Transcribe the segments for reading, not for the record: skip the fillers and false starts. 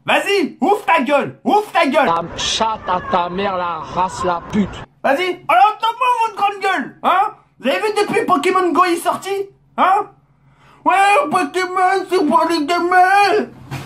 Vas-y, ouvre ta gueule, ouvre ta gueule. Ta chatte à ta mère, la race, la pute. Vas-y, alors entends-moi votre grande gueule, hein? Vous avez vu depuis Pokémon Go est sorti? Hein? Ouais, Pokémon, c'est pour les gamins!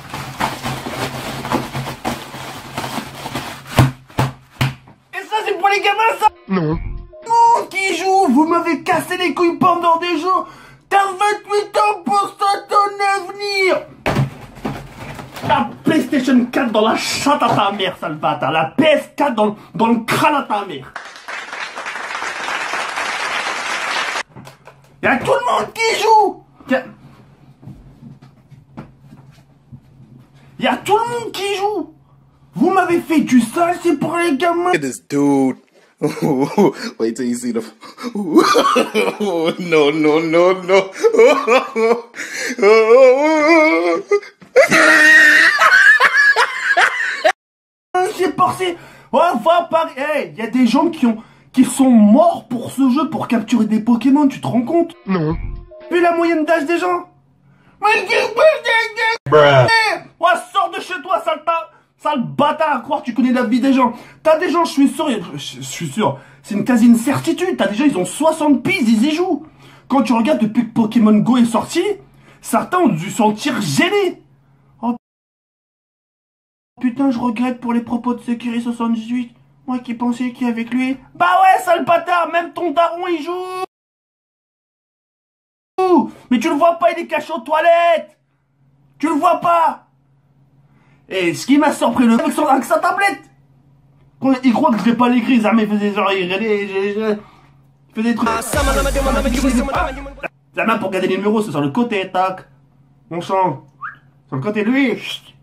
Et ça, c'est pour les gamins, ça? Non. Non, qui joue? Vous m'avez cassé les couilles pendant des jours! T'as 28 ans pour ça, ton avenir! La PlayStation 4 dans la chatte à ta mère, sale bâtard! La PS4 dans le crâne à ta mère! Y'a tout le monde qui joue! Y'a tout le monde qui joue! Vous m'avez fait du sale, c'est pour les gamins! Look at this dude. Wait till you see the. No, no, no, no. C'est passé! Ouais, va par. Hey, y a des gens qui sont morts pour ce jeu, pour capturer des Pokémon, tu te rends compte? Non. Vu la moyenne d'âge des gens? Ouais, sors de chez toi, sale bâtard, à croire que tu connais la vie des gens. T'as des gens, je suis sûr, c'est une quasi une certitude. T'as des gens, ils ont 60 piges, ils y jouent. Quand tu regardes depuis que Pokémon Go est sorti, certains ont dû sentir gênés. Oh putain, je regrette pour les propos de Sekiri78. Moi qui pensais qu'il y avait avec lui. Bah ouais, sale bâtard, même ton daron il joue. Mais tu le vois pas, il est caché aux toilettes. Tu le vois pas. Et ce qui m'a surpris le avec sa tablette. Il croit que je l'ai pas l'écrit, Zama il faisait genre il faisait des trucs. Zama pour garder les numéros, c'est sur le côté, tac. On change. Sur le côté lui.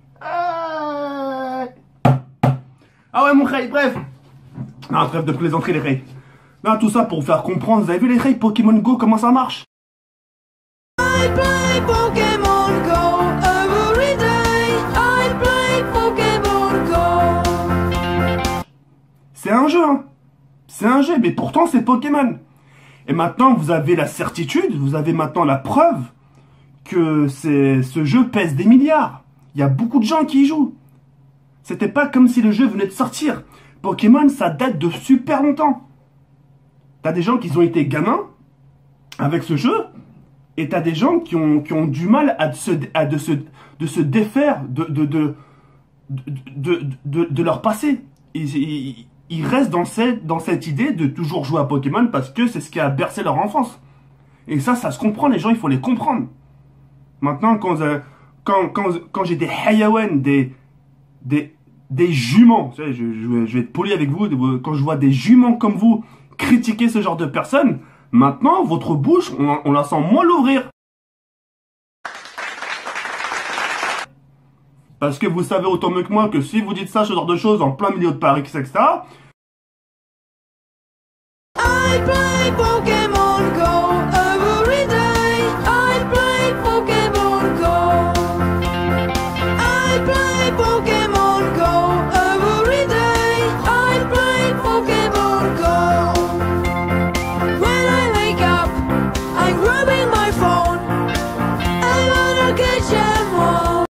Ah ouais mon Ray, bref. Non, trêve de plaisanterie les Ray. Non, tout ça pour vous faire comprendre, vous avez vu les Ray Pokémon Go, comment ça marche? I play Pokémon Go every day. I play Pokémon Go. C'est un jeu, hein. C'est un jeu, mais pourtant c'est Pokémon. Et maintenant vous avez la certitude, vous avez maintenant la preuve que ce jeu pèse des milliards. Il y a beaucoup de gens qui y jouent. C'était pas comme si le jeu venait de sortir. Pokémon, ça date de super longtemps. T'as des gens qui ont été gamins avec ce jeu. Et t'as des gens qui ont du mal de se défaire de leur passé. Ils restent dans cette idée de toujours jouer à Pokémon parce que c'est ce qui a bercé leur enfance. Et ça se comprend, les gens, il faut les comprendre. Maintenant, quand j'ai des Hayawen, des juments, je vais être poli avec vous, quand je vois des juments comme vous critiquer ce genre de personnes, maintenant, votre bouche, on la sent moins l'ouvrir. Parce que vous savez autant mieux que moi que si vous dites ça, ce genre de choses, en plein milieu de Paris, etc. I play Pokémon.